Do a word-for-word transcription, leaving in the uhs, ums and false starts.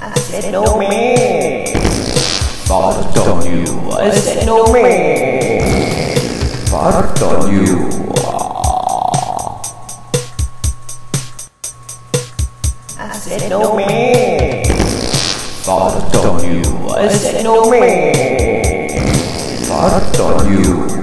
I said no man. Fart on you. I said no man. Fart on you. I said no man. Fart on you. I said no man. Fart on you.